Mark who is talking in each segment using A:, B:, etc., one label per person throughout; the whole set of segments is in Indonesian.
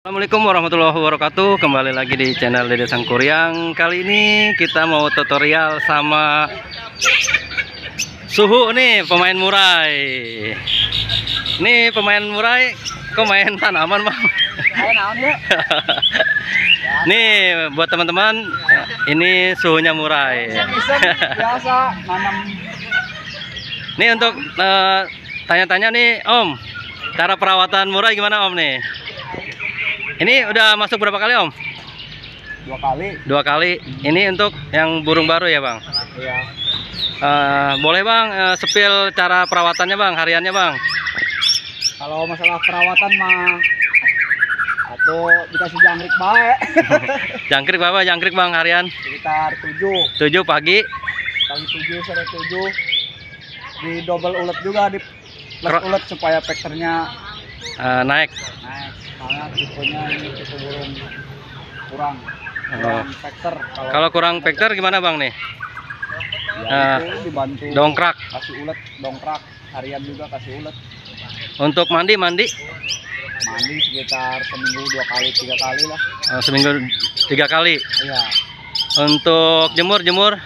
A: Assalamualaikum warahmatullahi wabarakatuh. Kembali lagi di channel Dede Sangkuriang. Kali ini kita mau tutorial sama Suhu nih, pemain murai. Nih pemain murai, kok main tanaman bang? Nih buat teman-teman, ini suhunya murai.
B: Biasa nanam.
A: Nih untuk tanya-tanya nih Om, cara perawatan murai gimana Om nih? Ini udah masuk berapa kali Om?
B: 2 kali.
A: 2 kali. Ini untuk yang burung baru ya Bang?
B: Iya.
A: Boleh Bang sepil cara perawatannya Bang, hariannya Bang?
B: Kalau masalah perawatan mah atau dikasih jangkrik baik.
A: Jangkrik berapa jangkrik Bang harian?
B: Sekitar 7.
A: 7 pagi.
B: Kali 7 sore 7. Di double ulet juga, di plus ulet supaya vektornya
A: Naik.
B: Karena tipenya ini tipe burung kurang vektor.
A: Kalau kurang vektor gimana Bang nih?
B: Ya, itu dibantu
A: Dongkrak.
B: kasih ulet, dongkrak harian juga kasih ulet.
A: Untuk mandi
B: Mandi sekitar seminggu 2 kali 3 kali lah.
A: seminggu 3 kali.
B: Iya.
A: Untuk jemur
B: Jemur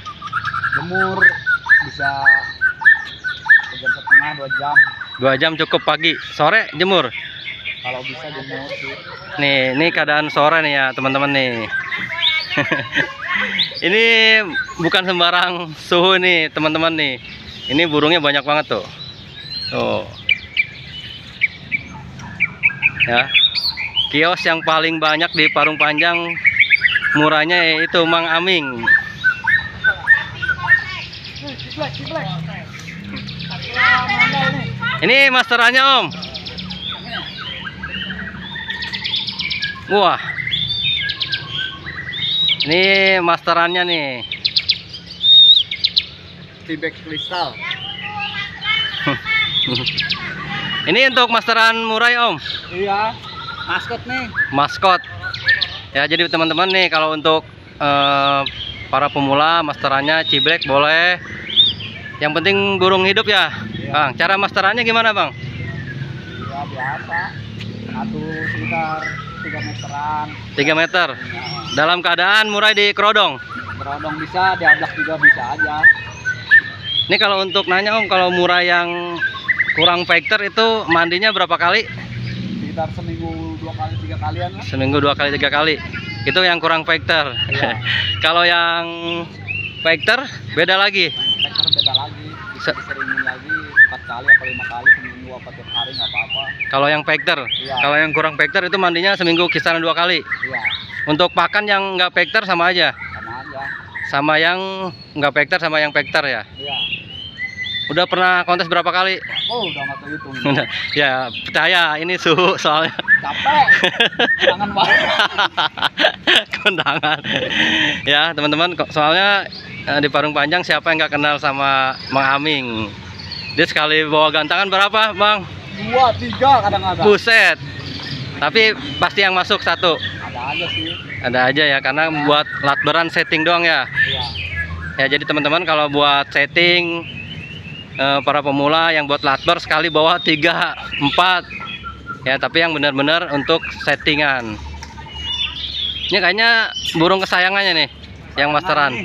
B: bisa 1,5 jam 2 jam.
A: 2 jam cukup pagi. Sore jemur.
B: Kalau bisa jemur sih.
A: Nih, ini keadaan sore nih ya teman-teman nih. Ini bukan sembarang suhu nih teman-teman nih. Ini burungnya banyak banget tuh. Tuh. Ya. Kios yang paling banyak di Parung Panjang murahnya yaitu Mang Aming. Ini masterannya Om. Wah. Ini masterannya nih.
B: Tibek kristal.
A: Ini untuk masteran murai Om.
B: Iya. Maskot nih.
A: Maskot. Ya jadi teman-teman nih kalau untuk para pemula masterannya ciblek boleh. Yang penting burung hidup ya.
B: Iya.
A: Bang, cara masterannya gimana Bang?
B: Ya biasa. Satu sekitar 3 meteran.
A: 3 meter.
B: Ya.
A: Dalam keadaan murai di kerodong.
B: Kerodong bisa, diablak juga bisa aja.
A: Ini kalau untuk nanya Om, kalau murai yang kurang vektor itu mandinya berapa kali?
B: Sekitar seminggu 2 kali 3 kalian lah.
A: Seminggu 2 kali 3 kali. Itu yang kurang vektor.
B: Iya.
A: Kalau yang vektor beda lagi.
B: Vektor beda lagi. Bisa diseringin lagi 4 kali atau 5 kali seminggu apa tiap hari nggak apa-apa.
A: Kalau yang vektor.
B: Iya.
A: Kalau yang kurang vektor itu mandinya seminggu kisaran 2 kali.
B: Iya.
A: Untuk pakan yang nggak vektor sama aja.
B: Sama aja.
A: Sama yang nggak vektor sama yang vektor ya.
B: Iya.
A: Udah pernah kontes berapa kali?
B: Oh, udah nggak terhitung.
A: Ya percaya ini suhu soalnya.
B: Capek. Tangan banget.
A: Kondangan. Ya teman-teman, soalnya di Parung Panjang siapa yang nggak kenal sama Mang Aming? Dia sekali bawa gantangan berapa Bang?
B: 2, 3 kadang-kadang.
A: Buset. Tapi pasti yang masuk 1.
B: Ada aja sih.
A: Ada aja ya, karena buat latberan setting doang ya.
B: Iya.
A: Ya jadi teman-teman kalau buat setting para pemula yang buat latber sekali bawa 3, 4. Ya tapi yang benar-benar untuk settingan. Ini kayaknya burung kesayangannya nih, yang masteran.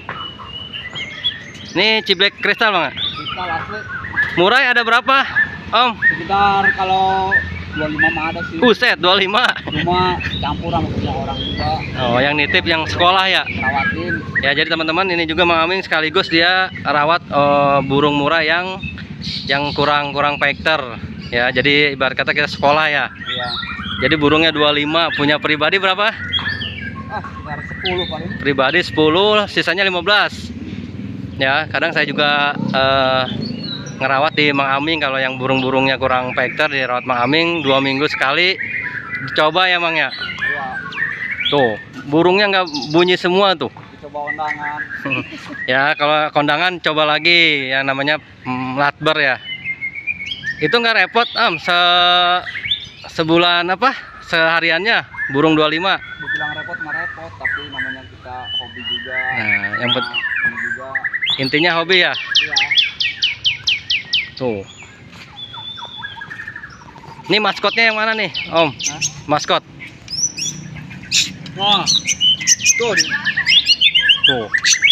A: Ini ciblek kristal Bang.
B: Kristal asli.
A: Murai ada berapa Om?
B: Sekitar kalau 25 mah ada sih.
A: Buset 25.
B: Cuma campur sama punya orang juga.
A: Oh yang nitip yang sekolah ya.
B: Rawatin.
A: Ya jadi teman-teman ini juga Mang Aming sekaligus dia rawat burung murai yang kurang vektor. Ya jadi ibarat kata kita sekolah ya.
B: Iya.
A: Jadi burungnya 25, punya pribadi berapa?
B: Sekitar 10 paling.
A: Pribadi 10, sisanya 15. Ya kadang saya juga ngerawat di Mang Aming. Kalau yang burung-burungnya kurang vektor dirawat Mang Aming 2 minggu sekali. Coba ya Mang ya.
B: Iya.
A: Tuh burungnya nggak bunyi semua tuh.
B: Coba undangan.
A: Ya kalau kondangan coba lagi yang namanya latber ya. Itu nggak repot sebulan apa sehariannya burung 25.
B: Dibilang repot nggak repot, tapi namanya kita hobi juga.
A: Nah yang
B: ini juga.
A: intinya hobi ya.
B: Iya.
A: Tuh. Ini maskotnya yang mana nih Om?
B: Hah?
A: Maskot.
B: Nah, tuh.
A: Tuh.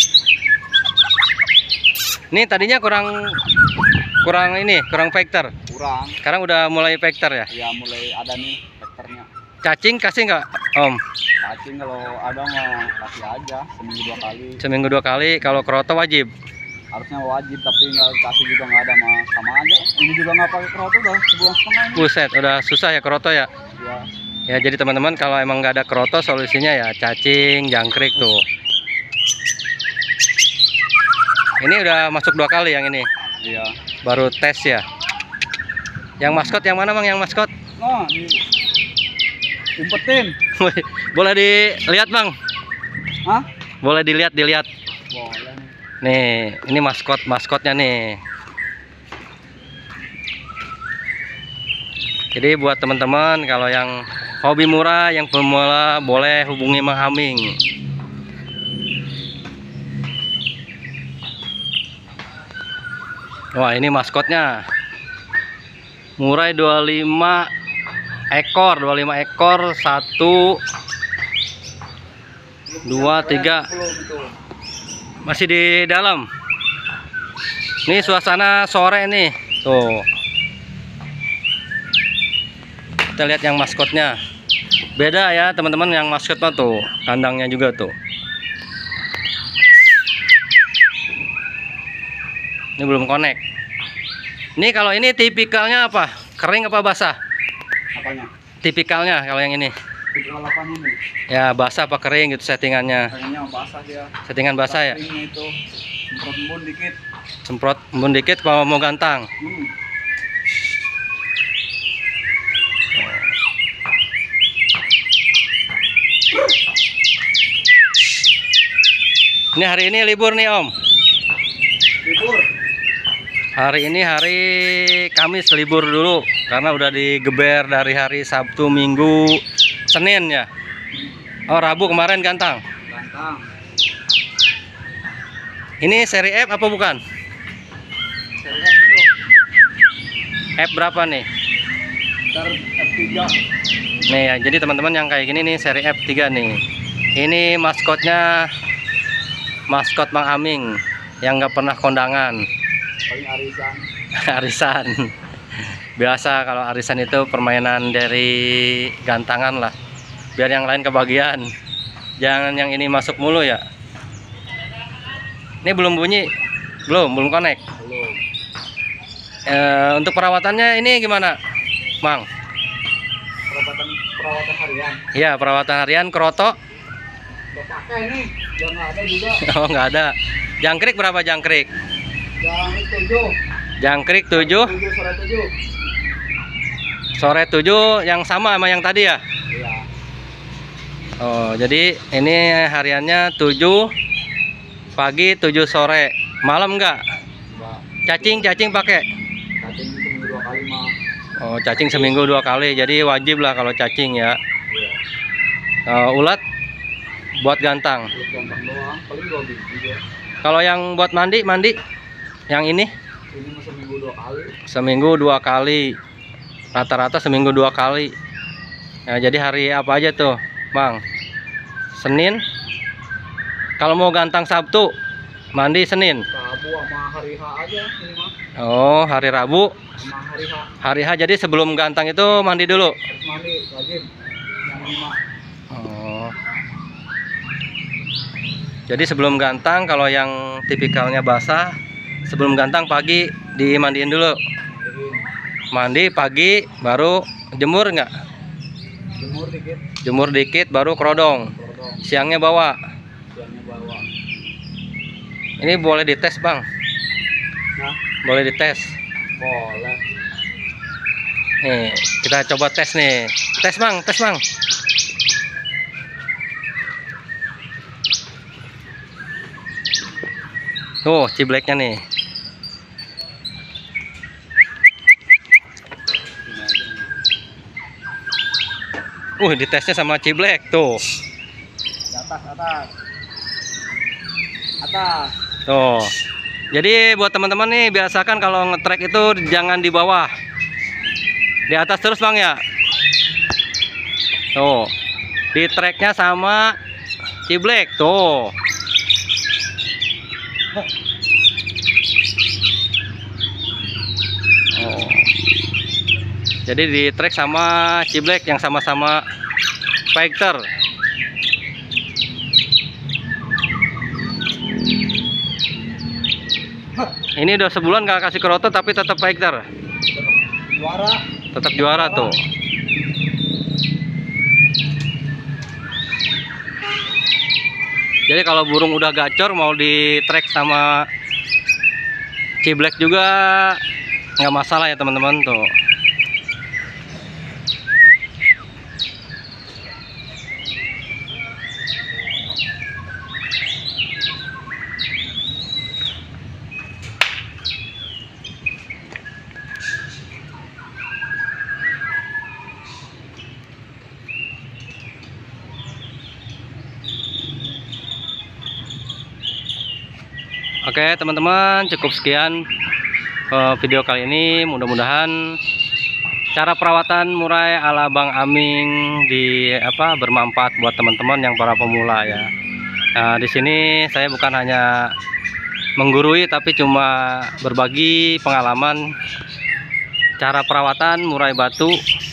A: Ini tadinya kurang vector.
B: Kurang.
A: Sekarang udah mulai vector ya.
B: Ya mulai ada nih vektornya.
A: Cacing kasih nggak, Om?
B: Cacing kalau ada mah kasih aja seminggu 2 kali.
A: Seminggu 2 kali. Kalau keroto wajib.
B: Harusnya wajib tapi nggak kasih juga nggak ada mah sama aja. Ini juga nggak pakai keroto udah sebulan setengah ini.
A: Buset, udah susah ya keroto ya.
B: Ya.
A: Ya jadi teman-teman kalau emang nggak ada keroto solusinya ya cacing, jangkrik tuh. Ini udah masuk 2 kali yang ini.
B: Iya.
A: Baru tes ya. Yang maskot yang mana Bang? Yang maskot?
B: Nah, diumpetin.
A: Boleh dilihat Bang?
B: Hah?
A: Boleh dilihat.
B: Boleh nih.
A: Nih, ini maskotnya nih. Jadi buat teman-teman kalau yang hobi murah, yang pemula boleh hubungi Mang Aming. Wah, ini maskotnya. Murai 25 ekor, 1 2 3. Masih di dalam. Ini suasana sore nih. Tuh. Kita lihat yang maskotnya. Beda ya, teman-teman, yang maskotnya tuh, kandangnya juga tuh. Ini belum connect. Ini kalau ini tipikalnya apa? Kering apa basah?
B: Apanya?
A: Tipikalnya kalau yang ini.
B: Tipikal apaan ini?
A: Ya basah apa kering gitu settingannya.
B: Kayaknya basah dia.
A: Settingan basah ya.
B: Keringnya itu semprot embun dikit.
A: Semprot embun dikit kalau mau gantang. Ini hari ini libur nih Om.
B: Libur.
A: Hari ini hari Kamis libur dulu karena udah digeber dari hari Sabtu, Minggu, Senin ya. Oh Rabu kemarin gantang.
B: Gantang.
A: Ini seri F apa bukan?
B: Seri F itu.
A: F berapa nih?
B: F3.
A: Nih ya, jadi teman-teman yang kayak gini nih seri F3 nih. Ini maskotnya maskot Mang Aming yang nggak pernah kondangan.
B: Paling arisan.
A: Arisan. Biasa kalau arisan itu permainan dari gantangan lah. Biar yang lain kebagian. Jangan yang ini masuk mulu ya. Ini belum bunyi. Belum connect.
B: Belum.
A: Untuk perawatannya ini gimana, Mang?
B: Perawatan harian.
A: Iya, perawatan harian keroto.
B: Udah pakai nih, udah nggak ada juga.
A: Oh, nggak ada. Jangkrik berapa jangkrik?
B: Jangkrik 7.
A: Jangkrik 7.
B: 7
A: Sore 7 yang sama sama yang tadi ya?
B: Iya.
A: Oh, jadi ini hariannya 7 pagi, 7 sore. Malam enggak?
B: Enggak.
A: Cacing pakai?
B: Cacing seminggu 2 kali mah.
A: Oh, cacing seminggu 2 kali. Jadi wajib lah kalau cacing ya.
B: Iya.
A: Ulat buat gantang.
B: Ulat gantang doang, paling 2 biji ya.
A: Kalau yang buat mandi yang ini?
B: Ini mah seminggu 2 kali.
A: Seminggu 2 kali. Rata-rata seminggu 2 kali. Ya, jadi hari apa aja tuh, Bang? Senin. Kalau mau gantang Sabtu, mandi Senin.
B: Rabu sama hari H aja ini mah.
A: Oh, hari Rabu
B: Sama hari H.
A: hari H. Jadi sebelum gantang itu mandi dulu.
B: Harus mandi wajib. Yang ini mah.
A: Oh. Jadi sebelum gantang, kalau yang tipikalnya basah, sebelum gantang pagi dimandiin dulu. Mandi pagi baru jemur nggak?
B: Jemur dikit.
A: Jemur dikit baru kerodong. Siangnya bawa.
B: Siangnya bawa.
A: Ini boleh dites, Bang?
B: Nah,
A: Boleh dites.
B: boleh.
A: Nih, kita coba tes nih. Tes, Bang. Tuh, cibleknya nih. Ditesnya sama ciblek tuh.
B: Di atas.
A: Tuh. Jadi buat teman-teman nih, biasakan kalau ngetrek itu jangan di bawah. Di atas terus, Bang ya. Tuh. di treknya sama ciblek tuh. Oh. Jadi di trek sama ciblek yang sama-sama fighter. Ini udah sebulan gak kasih keroto tapi tetap fighter.
B: Juara.
A: Tetap juara tuh. Jadi kalau burung udah gacor mau di trek sama ciblek juga nggak masalah ya teman-teman tuh. Oke teman-teman, cukup sekian video kali ini. Mudah-mudahan cara perawatan murai ala Bang Aming bermanfaat buat teman-teman yang para pemula ya. Nah, di sini saya bukan hanya menggurui tapi cuma berbagi pengalaman cara perawatan murai batu